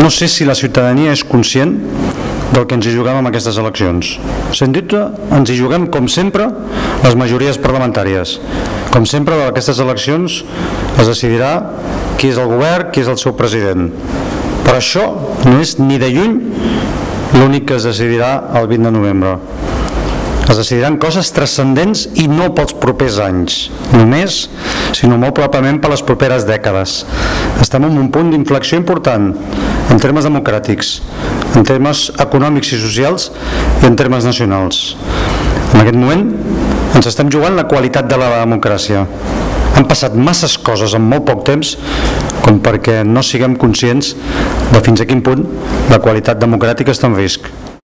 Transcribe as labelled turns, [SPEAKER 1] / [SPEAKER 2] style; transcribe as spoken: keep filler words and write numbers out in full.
[SPEAKER 1] no sé si la ciutadania és conscient del que ens hi juguem amb aquestes eleccions. Sens dubte, ens hi juguem, com sempre, les majories parlamentàries. Com sempre, d'aquestes eleccions es decidirà qui és el govern, qui és el seu president. Però això no és ni de lluny l'únic que es decidirà el vint de novembre. Es decidiran coses transcendents i no pels propers anys, només, sinó molt probablement per les properes dècades. Estem en un punt d'inflexió important en termes democràtics, en termes econòmics i socials i en termes nacionals. En aquest moment ens estem jugant la qualitat de la democràcia. Han passat masses coses en molt poc temps com perquè no siguem conscients de fins a quin punt la qualitat democràtica està en risc.